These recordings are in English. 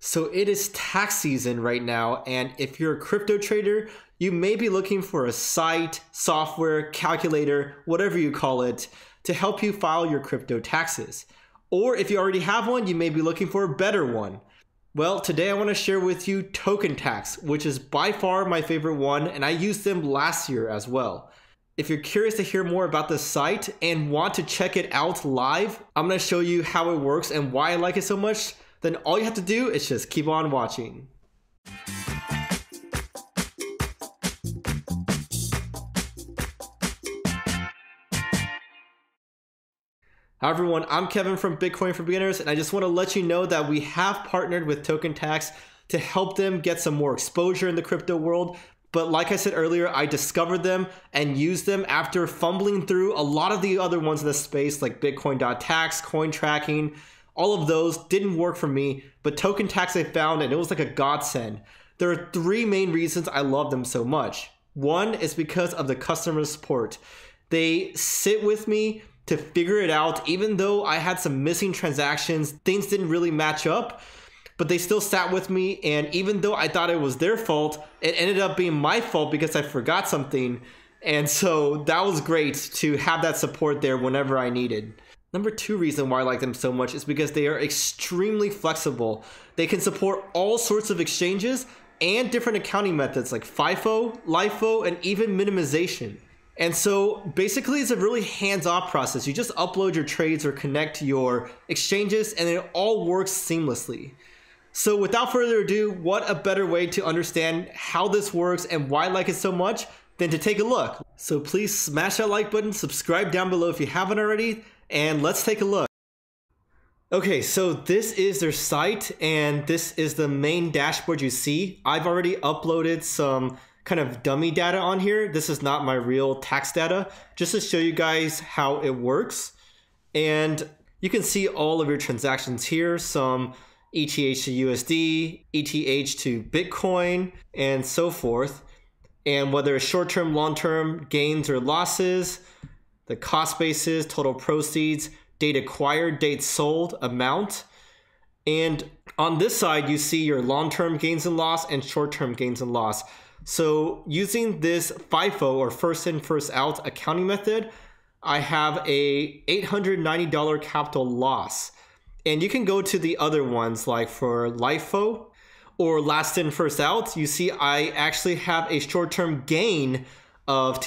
So it is tax season right now, and if you're a crypto trader, you may be looking for a site, software, calculator, whatever you call it, to help you file your crypto taxes. Or if you already have one, you may be looking for a better one. Well, today I want to share with you TokenTax, which is by far my favorite one, and I used them last year as well. If you're curious to hear more about the site and want to check it out live, I'm going to show you how it works and why I like it so much. Then all you have to do is just keep on watching. Hi everyone, I'm Kevin from Bitcoin for Beginners, and I just want to let you know that we have partnered with TokenTax to help them get some more exposure in the crypto world. But like I said earlier, I discovered them and used them after fumbling through a lot of the other ones in the space like Bitcoin.tax, coin tracking. All of those didn't work for me, but TokenTax I found, and it was like a godsend. There are three main reasons I love them so much. One is because of the customer support. They sit with me to figure it out, even though I had some missing transactions, things didn't really match up, but they still sat with me, and even though I thought it was their fault, it ended up being my fault because I forgot something, and so that was great to have that support there whenever I needed. Number two reason why I like them so much is because they are extremely flexible. They can support all sorts of exchanges and different accounting methods like FIFO, LIFO, and even minimization. And so basically it's a really hands-off process. You just upload your trades or connect your exchanges and it all works seamlessly. So without further ado, what a better way to understand how this works and why I like it so much than to take a look. So please smash that like button, subscribe down below if you haven't already, and let's take a look. Okay, so this is their site and this is the main dashboard you see. I've already uploaded some kind of dummy data on here. This is not my real tax data, just to show you guys how it works. And you can see all of your transactions here, some ETH to USD, ETH to Bitcoin, and so forth. And whether it's short-term, long-term, gains or losses, the cost basis, total proceeds, date acquired, date sold, amount. And on this side, you see your long-term gains and loss and short-term gains and loss. So using this FIFO or first in, first out accounting method, I have a $890 capital loss. And you can go to the other ones like for LIFO or last in, first out. You see I actually have a short-term gain of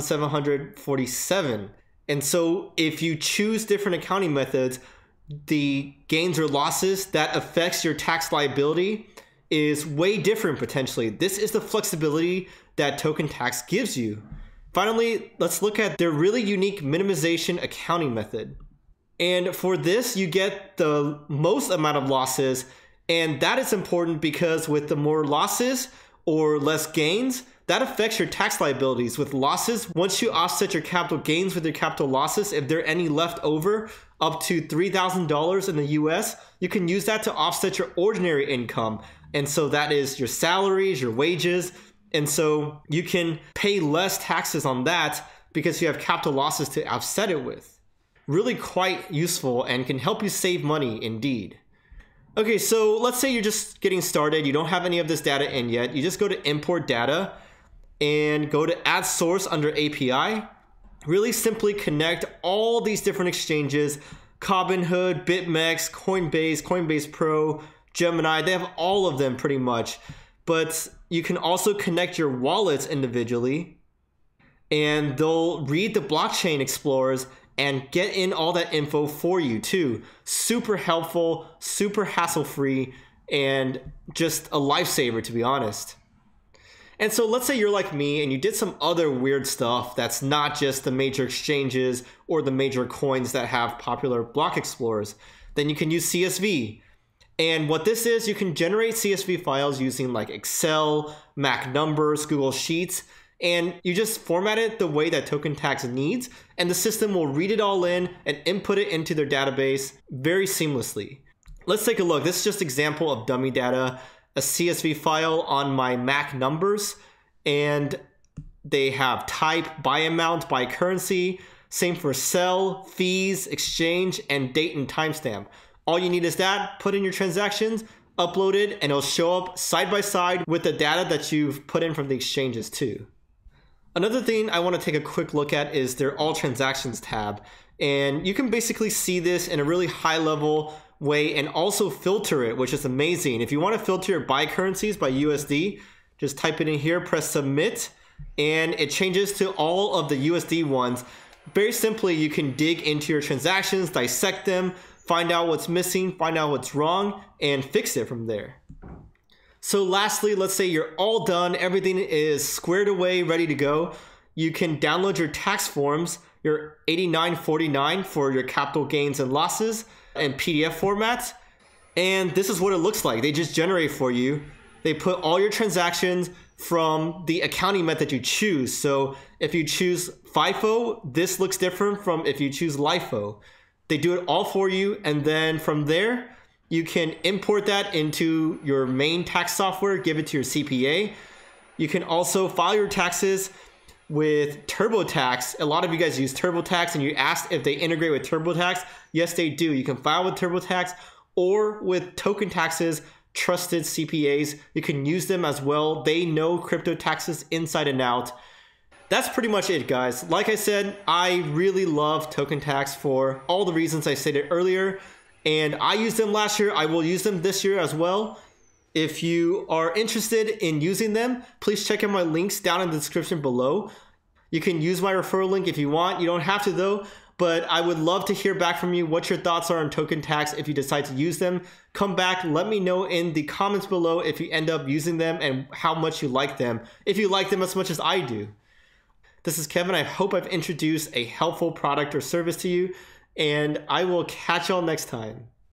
2,747. And so if you choose different accounting methods, the gains or losses that affects your tax liability is way different potentially. This is the flexibility that TokenTax gives you. Finally, let's look at their really unique minimization accounting method. And for this, you get the most amount of losses, and that is important because with the more losses or less gains, that affects your tax liabilities. With losses, once you offset your capital gains with your capital losses, if there are any left over up to $3,000 in the US, you can use that to offset your ordinary income. And so that is your salaries, your wages. And so you can pay less taxes on that because you have capital losses to offset it with. Really quite useful and can help you save money indeed. Okay, so let's say you're just getting started. You don't have any of this data in yet. You just go to import data and go to add source under API. Really simply connect all these different exchanges, Robinhood, BitMEX, Coinbase, Coinbase Pro, Gemini, they have all of them pretty much. But you can also connect your wallets individually and they'll read the blockchain explorers and get in all that info for you too. Super helpful, super hassle-free, and just a lifesaver to be honest. And so let's say you're like me and you did some other weird stuff that's not just the major exchanges or the major coins that have popular block explorers. Then you can use CSV. And what this is, you can generate CSV files using like Excel, Mac numbers, Google Sheets, and you just format it the way that TokenTax needs, and the system will read it all in and input it into their database very seamlessly. Let's take a look. This is just an example of dummy data, a CSV file on my Mac numbers, and they have type, by amount, by currency, same for sell, fees, exchange, and date and timestamp. All you need is that, put in your transactions, uploaded, and it'll show up side by side with the data that you've put in from the exchanges too. Another thing I want to take a quick look at is their All Transactions tab. And you can basically see this in a really high level way and also filter it, which is amazing. If you want to filter your buy currencies by USD, just type it in here, press submit, and it changes to all of the USD ones. Very simply, you can dig into your transactions, dissect them, find out what's missing, find out what's wrong, and fix it from there. So lastly, let's say you're all done, everything is squared away, ready to go. You can download your tax forms, your 8949 for your capital gains and losses in PDF format. And this is what it looks like. They just generate for you. They put all your transactions from the accounting method you choose. So if you choose FIFO, this looks different from if you choose LIFO. They do it all for you, and then from there, you can import that into your main tax software, give it to your CPA. You can also file your taxes with TurboTax. A lot of you guys use TurboTax, and you asked if they integrate with TurboTax. Yes, they do. You can file with TurboTax or with TokenTax's trusted CPAs. You can use them as well. They know crypto taxes inside and out. That's pretty much it, guys. Like I said, I really love TokenTax for all the reasons I stated earlier, and I used them last year. I will use them this year as well. If you are interested in using them, please check out my links down in the description below. You can use my referral link if you want. You don't have to though, but I would love to hear back from you what your thoughts are on TokenTax if you decide to use them. Come back, let me know in the comments below if you end up using them and how much you like them, if you like them as much as I do. This is Kevin. I hope I've introduced a helpful product or service to you, and I will catch y'all next time.